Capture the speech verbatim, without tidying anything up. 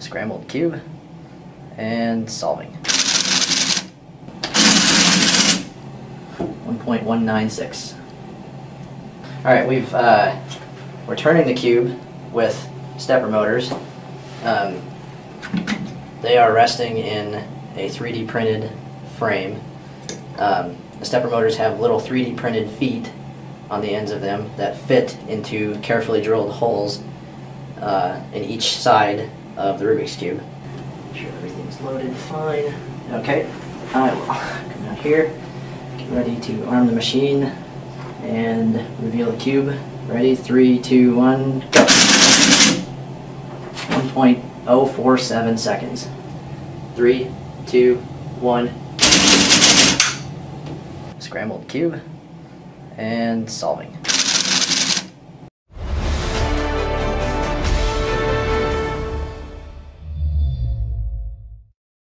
Scrambled cube and solving. one point one nine six. Alright, we've, uh, we're turning the cube with stepper motors. Um, they are resting in a three D printed frame. Um, the stepper motors have little three D printed feet on the ends of them that fit into carefully drilled holes uh, in each side of the Rubik's Cube. Make sure everything's loaded fine. Okay, I will come out here, get ready to arm the machine and reveal the cube. Ready, three, two, one, go! one point zero four seven seconds. Three, two, one. Scrambled cube and solving.